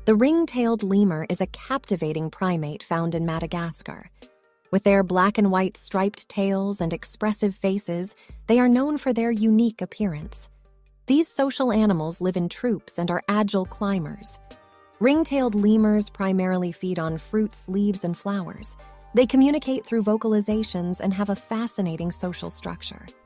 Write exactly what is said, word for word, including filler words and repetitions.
The ring-tailed lemur is a captivating primate found in Madagascar. With their black and white striped tails and expressive faces, they are known for their unique appearance. These social animals live in troops and are agile climbers. Ring-tailed lemurs primarily feed on fruits, leaves, and flowers. They communicate through vocalizations and have a fascinating social structure.